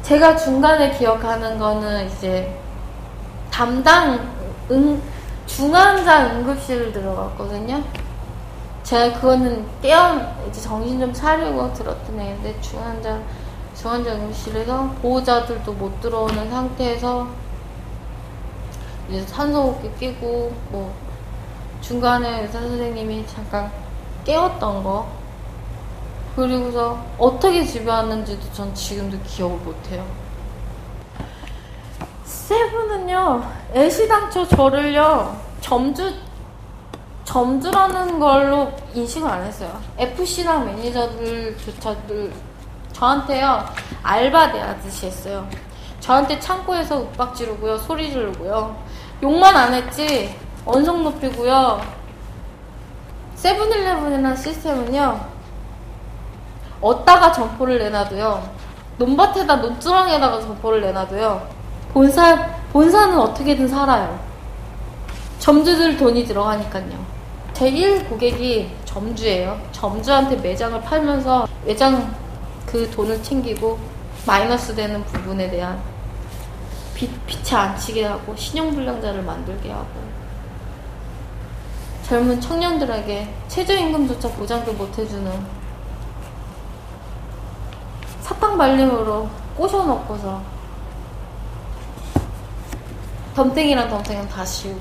제가 중간에 기억하는 거는 이제 중환자 응급실을 들어갔거든요. 제가 그거는 이제 정신 좀 차리고 들었던 얘기인데, 중환자 응급실에서 보호자들도 못 들어오는 상태에서 이제 산소호흡기 끼고, 뭐 중간에 의사 선생님이 잠깐 깨웠던 거, 그리고서 어떻게 집에 왔는지도 전 지금도 기억을 못해요. 세븐은요, 애시당초 저를요, 점주라는 걸로 인식을 안 했어요. FC랑 매니저들조차도 저한테요, 알바 대하듯이 했어요. 저한테 창고에서 윽박 지르고요, 소리 지르고요. 욕만 안 했지, 언성 높이고요. 세븐일레븐이라는 시스템은요, 얻다가 점포를 내놔도요, 논밭에다 논두렁에다가 점포를 내놔도요, 본사는 어떻게든 살아요. 점주들 돈이 들어가니까요. 제1 고객이 점주예요. 점주한테 매장을 팔면서 매장 그 돈을 챙기고 마이너스 되는 부분에 대한 빛에 안 치게 하고 신용불량자를 만들게 하고 젊은 청년들에게 최저임금조차 보장도 못해주는 사탕발림으로 꼬셔놓고서 덤탱이랑 덤탱이는 다 씌우고.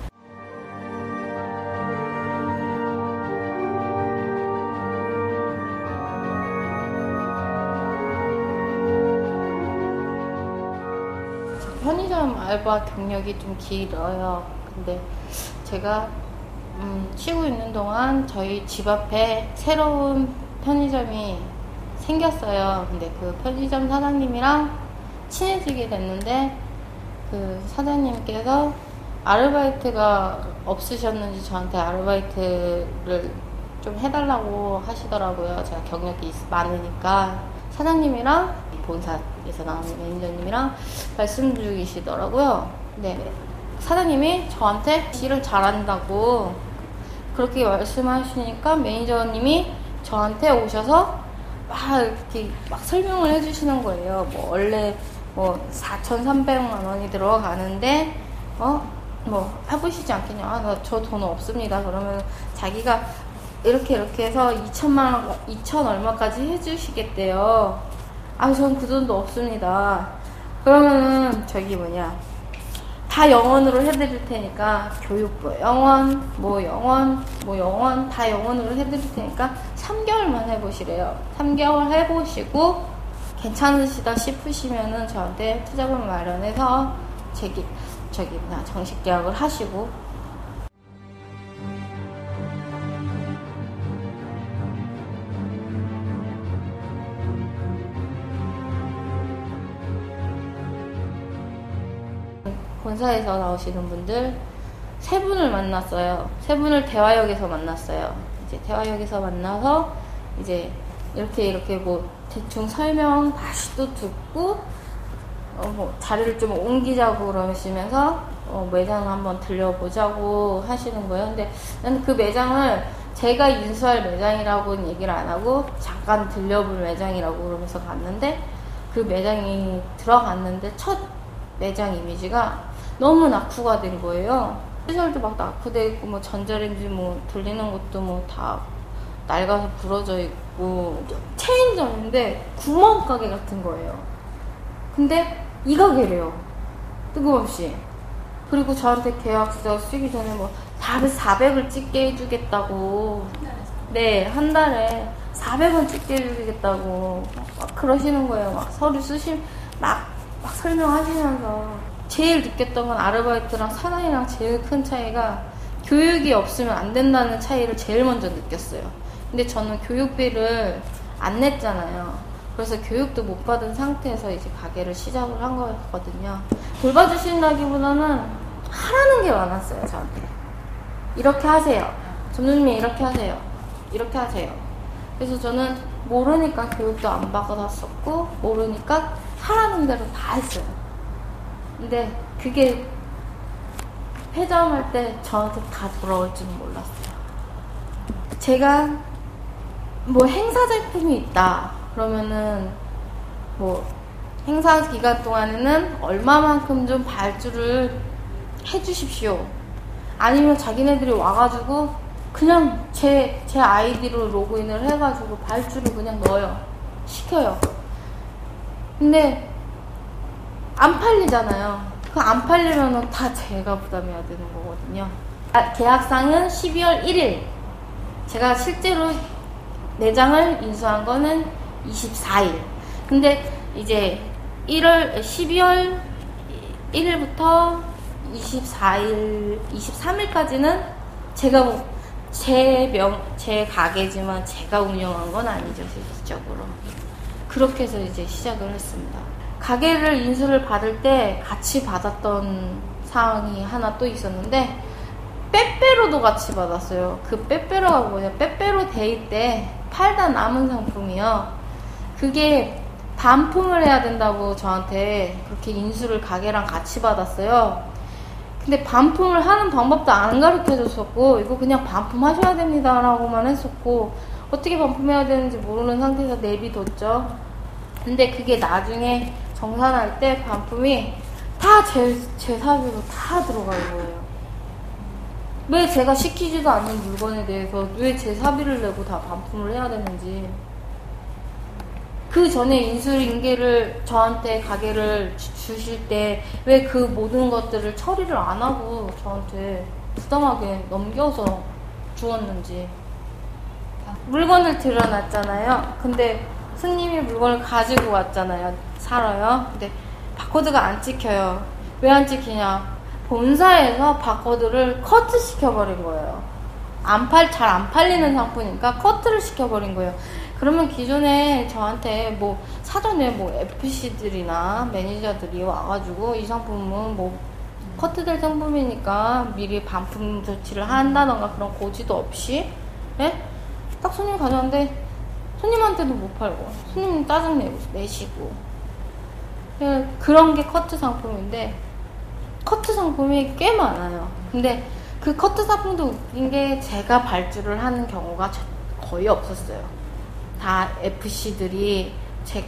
편의점 알바 경력이 좀 길어요. 근데 제가 쉬고 있는 동안 저희 집 앞에 새로운 편의점이 생겼어요. 근데 그 편의점 사장님이랑 친해지게 됐는데, 그 사장님께서 아르바이트가 없으셨는지 저한테 아르바이트를 좀 해달라고 하시더라고요. 제가 경력이 많으니까. 사장님이랑 본사에서 나오는 매니저님이랑 말씀 중이시더라고요. 네, 사장님이 저한테 일을 잘한다고 그렇게 말씀하시니까 매니저님이 저한테 오셔서 이렇게 설명을 해주시는 거예요. 뭐 원래 4,300만 원이 들어가는데 뭐 해보시지 않겠냐. 나 저 돈 없습니다. 그러면 자기가 이렇게 해서 2천 얼마까지 해주시겠대요. 전 그 돈도 없습니다. 그러면은 다 영원으로 해드릴 테니까 교육부 영원, 영원 다 영원으로 해드릴 테니까 3개월만 해보시래요. 3개월 해보시고 괜찮으시다 싶으시면은 저한테 투자금 마련해서 정식 계약을 하시고. 본사에서 나오시는 분들 세 분을 만났어요. 세 분을 대화역에서 만났어요. 이제 대화역에서 만나서 이제 이렇게 뭐 대충 설명 다시 또 듣고 자리를 좀 옮기자고 그러시면서 매장을 한번 들려보자고 하시는 거예요. 근데 나는 그 매장을 제가 인수할 매장이라고는 얘기를 안 하고 잠깐 들려볼 매장이라고 그러면서 갔는데, 그 매장이 들어갔는데 첫 매장 이미지가 너무 낙후가 된 거예요. 시설도 막 낙후돼 있고, 뭐 전자레인지 돌리는 것도 다 낡아서 부러져 있고, 체인점인데 구멍가게 같은 거예요. 근데 이 가게래요. 뜬금없이. 그리고 저한테 계약서 쓰기 전에 400을 찍게 해주겠다고. 네, 한 달에 400원 찍게 해주겠다고 막 그러시는 거예요. 막 서류 막 설명하시면서. 제일 느꼈던 건 아르바이트랑 사나이랑 제일 큰 차이가 교육이 없으면 안 된다는 차이를 제일 먼저 느꼈어요. 근데 저는 교육비를 안 냈잖아요. 그래서 교육도 못 받은 상태에서 이제 가게를 시작을 한 거거든요. 돌봐주신다기보다는 하라는 게 많았어요, 저한테. 이렇게 하세요. 점주님이 이렇게 하세요. 이렇게 하세요. 그래서 저는 모르니까 교육도 안 받았었고, 모르니까 하라는 대로 다 했어요. 근데 그게 폐점할 때 저한테 다 돌아올 줄은 몰랐어요. 제가 행사 제품이 있다 그러면은 행사 기간 동안에는 얼마만큼 좀 발주를 해주십시오. 아니면 자기네들이 와가지고 그냥 제 아이디로 로그인을 해가지고 발주를 그냥 넣어요. 시켜요. 근데 안 팔리잖아요. 그 안 팔리면 다 제가 부담해야 되는 거거든요. 계약상은 12월 1일. 제가 실제로 내장을 인수한 거는 24일. 근데 이제 12월 1일부터 23일까지는 제가 제 가게지만 제가 운영한 건 아니죠, 실질적으로. 그렇게 해서 이제 시작을 했습니다. 가게를 인수를 받을 때 같이 받았던 사항이 하나 또 있었는데, 빼빼로도 같이 받았어요. 그 빼빼로가 뭐냐, 빼빼로 데이 때 팔다 남은 상품이요. 그게 반품을 해야 된다고 저한테 그렇게 인수를 가게랑 같이 받았어요. 근데 반품을 하는 방법도 안 가르쳐 줬었고, 이거 그냥 반품하셔야 됩니다 라고만 했었고, 어떻게 반품해야 되는지 모르는 상태에서 내비뒀죠. 근데 그게 나중에 정산할 때 반품이 다 제 사비로 다 들어가는 거예요. 왜 제가 시키지도 않는 물건에 대해서 왜 제 사비를 내고 다 반품을 해야 되는지. 그 전에 인수인계를 저한테 가게를 주실 때 왜 그 모든 것들을 처리를 안 하고 저한테 부담하게 넘겨서 주었는지. 물건을 들여놨잖아요. 근데 손님이 물건을 가지고 왔잖아요. 사러요. 근데 바코드가 안 찍혀요. 왜 안 찍히냐? 본사에서 바코드를 커트 시켜버린 거예요. 잘 안 팔리는 상품이니까 커트를 시켜버린 거예요. 그러면 기존에 저한테 뭐 사전에 뭐 FC들이나 매니저들이 와가지고 이 상품은 뭐 커트될 상품이니까 미리 반품 조치를 한다던가 그런 고지도 없이, 예? 딱 손님 가져왔는데 손님한테도 못 팔고 손님 짜증내시고, 그런 게 커트 상품인데, 커트 상품이 꽤 많아요. 근데 그 커트 상품도 웃긴 게 제가 발주를 하는 경우가 거의 없었어요. 다 FC들이 제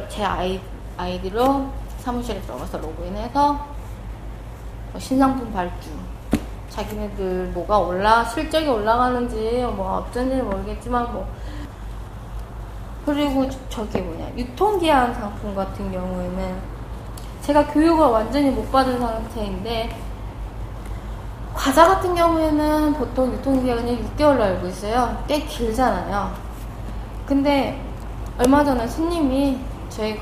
아이디로 사무실에 들어가서 로그인해서 신상품 발주, 자기네들 뭐가 실적이 올라가는지 뭐 어쩐지 모르겠지만 뭐. 그리고 유통기한 상품 같은 경우에는 제가 교육을 완전히 못 받은 상태인데, 과자 같은 경우에는 보통 유통기한이 6개월로 알고 있어요. 꽤 길잖아요. 근데 얼마 전에 손님이 저희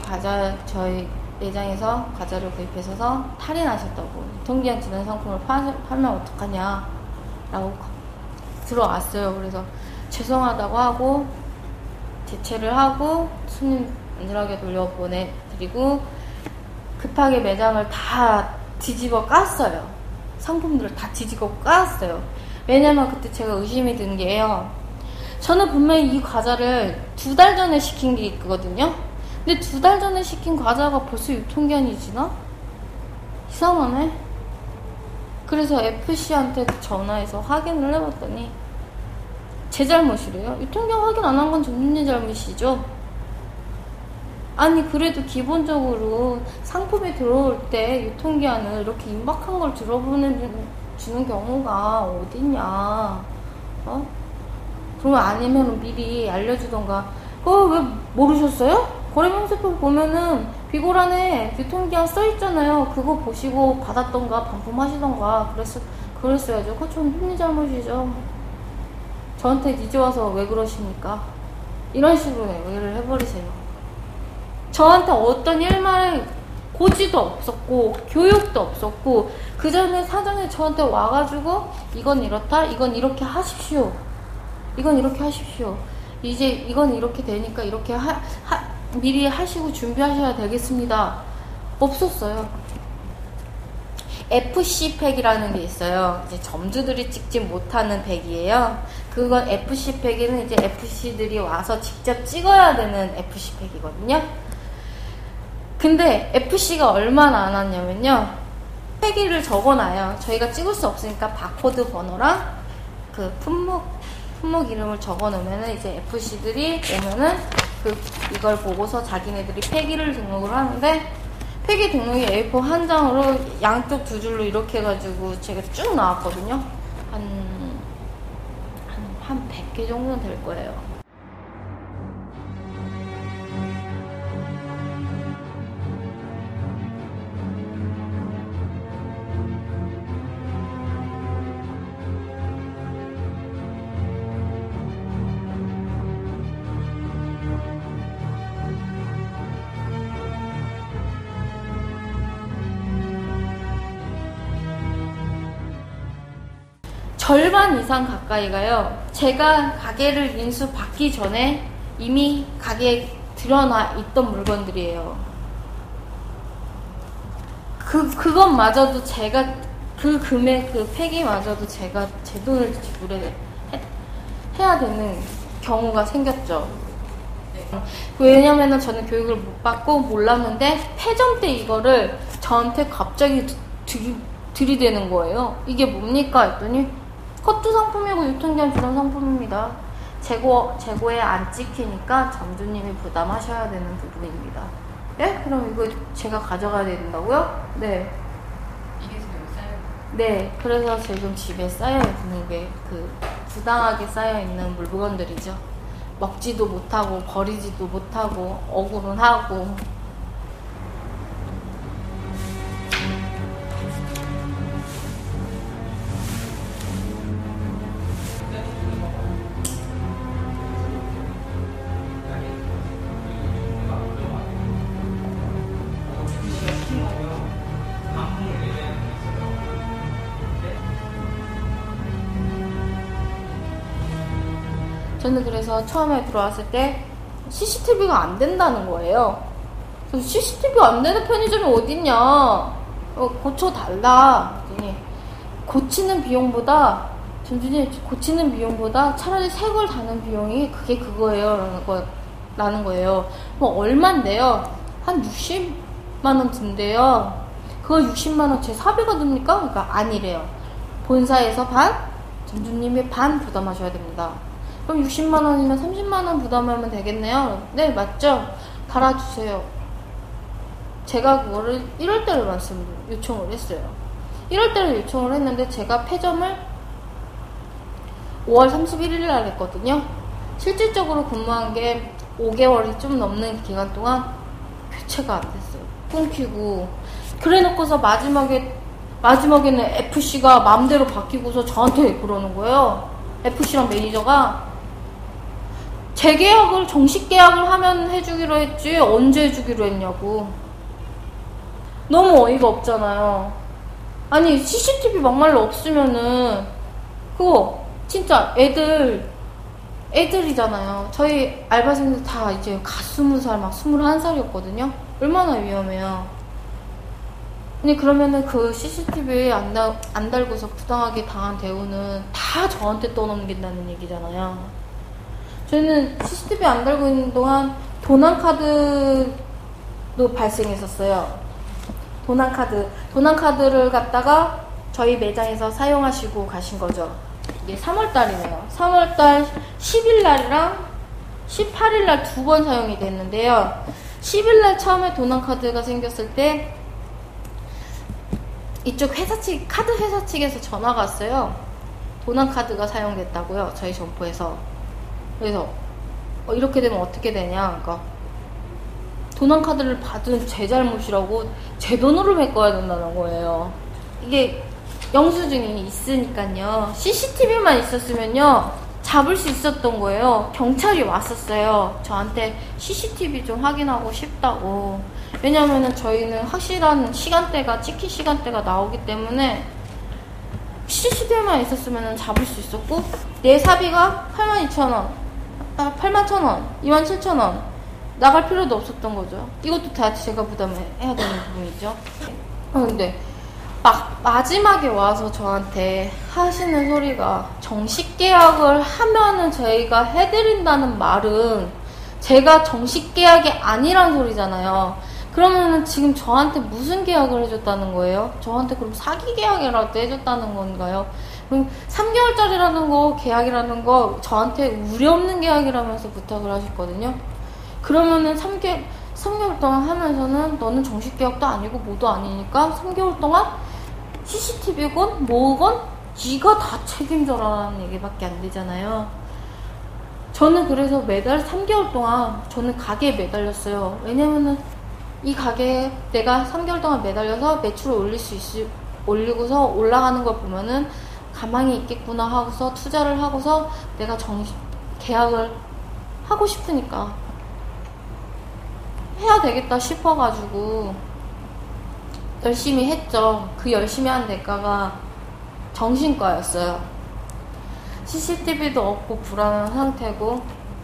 매장에서 과자를 구입해서 탈이 나셨다고, 유통기한 지난 상품을 팔면 어떡하냐 라고 들어왔어요. 그래서 죄송하다고 하고 대체를 하고 손님 안전하게 돌려보내드리고 급하게 매장을 다 뒤집어 깠어요. 상품들을 다 뒤집어 깠어요. 왜냐면 그때 제가 의심이 든 게요, 저는 분명히 이 과자를 2달 전에 시킨 게 있거든요. 근데 2달 전에 시킨 과자가 벌써 유통기한이 지나? 이상하네. 그래서 FC한테 전화해서 확인을 해봤더니 제 잘못이래요. 유통기한 확인 안 한 건 전문의 잘못이죠. 아니 그래도 기본적으로 상품이 들어올 때 유통기한을 이렇게 임박한 걸 주는 경우가 어딨냐. 그러면 아니면 미리 알려주던가. 왜 모르셨어요? 거래명세표 보면은 비고란에 유통기한 써있잖아요. 그거 보시고 받았던가 반품하시던가 그랬어야죠. 그거 전문의 잘못이죠. 저한테 이제 와서 왜 그러십니까? 이런 식으로 얘기를 해버리세요. 저한테 어떤 일말 고지도 없었고 교육도 없었고, 그 전에 사전에 저한테 와가지고 이건 이렇다, 이건 이렇게 하십시오, 이건 이렇게 하십시오, 이제 이건 이렇게 되니까 이렇게 미리 하시고 준비하셔야 되겠습니다. 없었어요. FC 팩이라는 게 있어요. 이제 점주들이 찍지 못하는 팩이에요. 그건 FC 팩에는 이제 FC들이 와서 직접 찍어야 되는 FC 팩이거든요. 근데 FC가 얼마나 안 왔냐면요, 팩기를 적어놔요. 저희가 찍을 수 없으니까 바코드 번호랑 그 품목 이름을 적어놓으면은 이제 FC들이 오면은 이걸 보고서 자기네들이 폐기를 등록을 하는데, 폐기 등록이 A4 한 장으로 양쪽 두 줄로 이렇게 해가지고 제가 쭉 나왔거든요. 한 100개 정도는 될 거예요. 절반 이상 가까이가요, 제가 가게를 인수 받기 전에 이미 가게에 드러나 있던 물건들이에요. 그것마저도 제가, 그 금액, 그 폐기마저도 제가 제 돈을 해야 되는 경우가 생겼죠. 왜냐면은 저는 교육을 못 받고 몰랐는데, 폐점 때 이거를 저한테 갑자기 들이대는 거예요. 이게 뭡니까? 했더니, 컷도 상품이고 유통기한 줄은 상품입니다. 재고에 안 찍히니까 점주님이 부담하셔야 되는 부분입니다. 예? 그럼 이거 제가 가져가야 된다고요? 네. 이게 지금 쌓여? 네. 그래서 지금 집에 쌓여있는 게 부당하게 쌓여있는 물건들이죠. 먹지도 못하고 버리지도 못하고 억울은 하고. 저는 그래서 처음에 들어왔을 때 CCTV가 안 된다는 거예요. 그래서 CCTV가 안 되는 편의점이 어딨냐, 고쳐달라. 그랬더니 고치는 비용보다, 점주님, 고치는 비용보다 차라리 새 걸 다는 비용이 그게 그거예요 라는 거예요. 뭐 얼만데요? 한 60만원 든대요. 그거 60만원 제 사비가 듭니까? 그러니까 아니래요. 본사에서 반, 점주님이 반 부담하셔야 됩니다. 그럼 60만원이면 30만원 부담하면 되겠네요. 네, 맞죠? 달아주세요. 제가 그거를 1월달에 요청을 했어요. 1월달에 요청을 했는데 제가 폐점을 5월 31일 날 했거든요. 실질적으로 근무한 게 5개월이 좀 넘는 기간 동안 교체가 안 됐어요. 끊기고. 그래 놓고서 마지막에는 FC가 마음대로 바뀌고서 저한테 그러는 거예요. FC랑 매니저가 재계약을, 정식 계약을 하면 해주기로 했지 언제 해주기로 했냐고. 너무 어이가 없잖아요. 아니 CCTV 막말로 없으면은 그거 진짜 애들이잖아요. 저희 알바생들 다 이제 갓 20살 막 21살이었거든요 얼마나 위험해요. 근데 그러면은 그 CCTV 안 달고서 부당하게 당한 대우는 다 저한테 떠넘긴다는 얘기잖아요. 저는 CCTV 안 달고 있는 동안 도난카드도 발생했었어요. 도난카드를 갖다가 저희 매장에서 사용하시고 가신 거죠. 이게 3월달이네요. 3월달 10일날이랑 18일날 2번 사용이 됐는데요. 10일날 처음에 도난카드가 생겼을 때 이쪽 카드 회사 측에서 전화가 왔어요. 도난카드가 사용됐다고요, 저희 점포에서. 그래서 이렇게 되면 어떻게 되냐, 그러니까 도난카드를 받은 제 잘못이라고 제 돈으로 메꿔야 된다는 거예요. 이게 영수증이 있으니까요. CCTV만 있었으면요 잡을 수 있었던 거예요. 경찰이 왔었어요. 저한테 CCTV 좀 확인하고 싶다고. 왜냐면은 저희는 확실한 시간대가, 찍힌 시간대가 나오기 때문에 CCTV만 있었으면 잡을 수 있었고, 내 사비가 82,000원, 81,000원, 27,000원 나갈 필요도 없었던 거죠. 이것도 다 제가 부담해야 되는 부분이죠. 근데 마지막에 와서 저한테 하시는 소리가, 정식 계약을 하면은 저희가 해드린다는 말은 제가 정식 계약이 아니란 소리잖아요. 그러면은 지금 저한테 무슨 계약을 해줬다는 거예요? 저한테 그럼 사기 계약이라도 해줬다는 건가요? 그럼 3개월짜리라는 거, 계약이라는 거 저한테 우려 없는 계약이라면서 부탁을 하셨거든요. 그러면은 3개월 동안 하면서는 너는 정식계약도 아니고 뭐도 아니니까 3개월 동안 CCTV건 뭐건 네가 다 책임져라라는 얘기밖에 안 되잖아요. 저는 그래서 매달 3개월 동안 저는 가게에 매달렸어요. 왜냐면은 이 가게에 내가 3개월 동안 매달려서 매출을 올리고서 올라가는 걸 보면은 가망이 있겠구나 하고서 투자를 하고서 내가 계약을 하고 싶으니까 해야 되겠다 싶어가지고 열심히 했죠. 그 열심히 한 대가가 정신과였어요. CCTV도 없고 불안한 상태고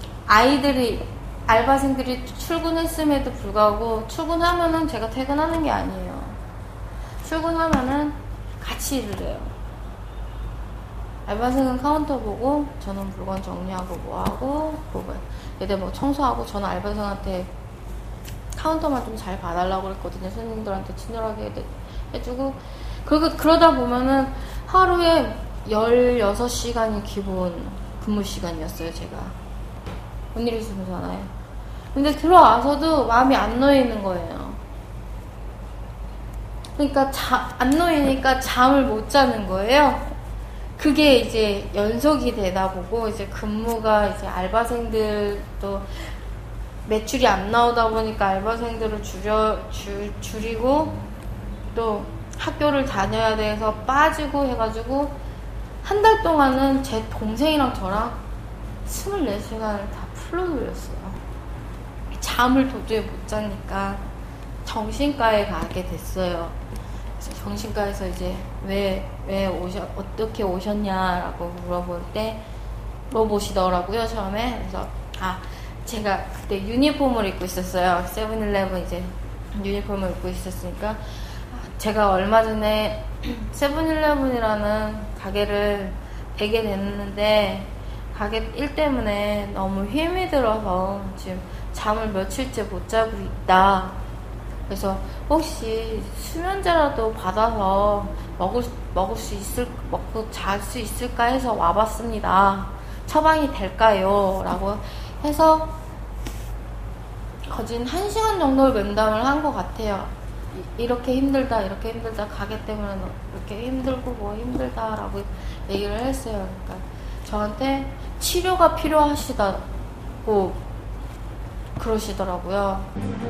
알바생들이 출근했음에도 불구하고 출근하면은 제가 퇴근하는 게 아니에요. 출근하면은 같이 일을 해요. 알바생은 카운터 보고 저는 물건 정리하고 뭐하고 얘들 뭐 청소하고 저는 알바생한테 카운터만 좀 잘 봐달라고 그랬거든요. 손님들한테 친절하게 해주고 그러다 보면은 하루에 16시간이 기본 근무 시간이었어요. 제가 뭔 일이 있으면서나요. 근데 들어와서도 마음이 안 놓이는 거예요. 그러니까 안 놓이니까 잠을 못 자는 거예요. 그게 이제 연속이 되다 보고 이제 근무가 이제 알바생들도 매출이 안 나오다 보니까 알바생들을 줄이고 또 학교를 다녀야 돼서 빠지고 해가지고 한 달 동안은 제 동생이랑 저랑 24시간을 다 풀로 돌렸어요. 잠을 도저히 못 자니까 정신과에 가게 됐어요. 그래서 정신과에서 이제 어떻게 오셨냐라고 물어보시더라고요, 처음에. 그래서 제가 그때 유니폼을 입고 있었어요. 세븐일레븐 이제 유니폼을 입고 있었으니까 제가 얼마 전에 세븐일레븐이라는 가게를 되게 됐는데 가게 일 때문에 너무 힘이 들어서 지금 잠을 며칠째 못 자고 있다. 그래서 혹시 수면제라도 받아서 먹고 잘 수 있을까 해서 와봤습니다. 처방이 될까요? 라고 해서 거진 1시간 정도 면담을 한 것 같아요. 이렇게 힘들다 가게 때문에 이렇게 힘들고 뭐 힘들다라고 얘기를 했어요. 그러니까 저한테 치료가 필요하시다고 그러시더라고요.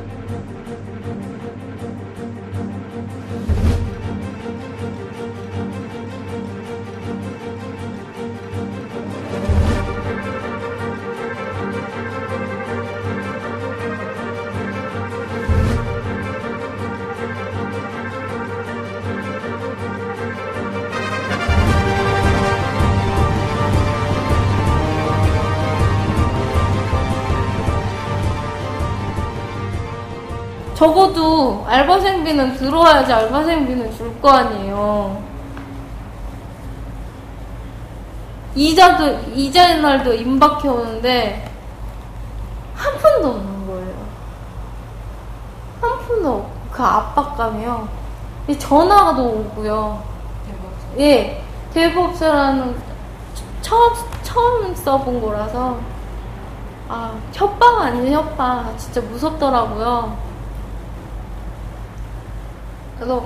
적어도 알바생비는 들어와야지 알바생비는 줄 거 아니에요. 이자의 날도 임박해 오는데 한 푼도 없는 거예요. 한 푼도 없고 그 압박감이요. 전화도 오고요. 대법사. 예, 대법사라는 처음 써본 거라서 협박 아닌 협박. 진짜 무섭더라고요. 그래서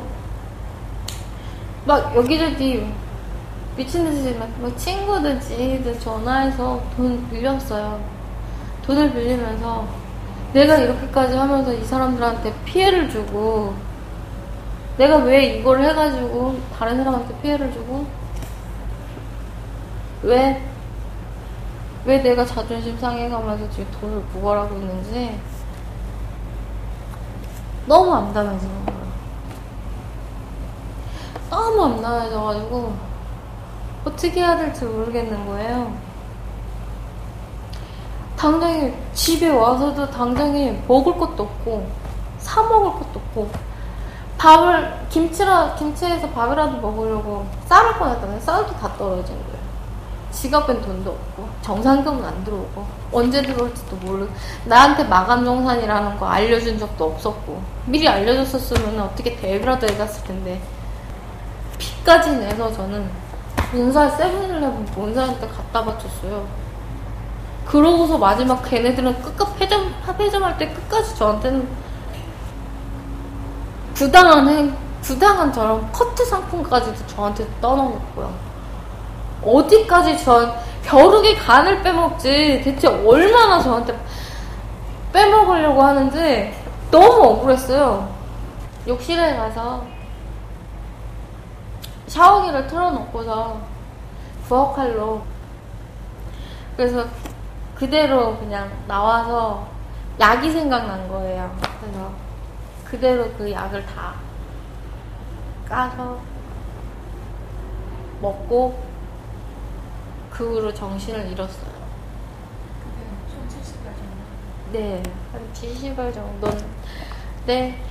막 여기저기 미친듯이 막 친구들 지인들 전화해서 돈 빌렸어요. 돈을 빌리면서 내가 이렇게까지 하면서 이 사람들한테 피해를 주고 내가 왜 이걸 해가지고 다른 사람한테 피해를 주고 왜 내가 자존심 상해가면서 지금 돈을 구걸하고 있는지 너무 암담해지는 거예요. 너무 암담해져가지고 어떻게 해야 될지 모르겠는 거예요. 당장에 집에 와서도 당장에 먹을 것도 없고 사 먹을 것도 없고 김치에서 밥이라도 먹으려고 쌀을 꺼냈다가 쌀도 다 떨어진 거예요. 지갑엔 돈도 없고 정산금은 안 들어오고 언제 들어올지도 모르고 나한테 마감정산이라는 거 알려준 적도 없었고 미리 알려줬었으면 어떻게 대비라도 해갔을 텐데 빚까지 내서 저는 세븐일레븐 본사한테 갖다 바쳤어요. 그러고서 마지막 걔네들은 끝까지 패점할 때 끝까지 저한테는 부당한 저런 커트 상품까지도 저한테 떠넘었고요. 어디까지 벼룩의 간을 빼먹지 대체 얼마나 저한테 빼먹으려고 하는지 너무 억울했어요. 욕실에 가서 샤워기를 틀어놓고서 부엌칼로 그래서 그대로 그냥 나와서 약이 생각난 거예요. 그래서 그대로 그 약을 다 까서 먹고 그 후로 정신을 잃었어요. 그때는 총 70발 정도? 네, 한 70알 정도는. 네.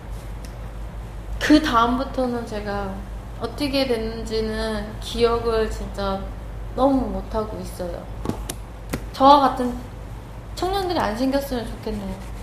그 다음부터는 제가 어떻게 됐는지는 기억을 진짜 너무 못하고 있어요. 저와 같은 청년들이 안 생겼으면 좋겠네요.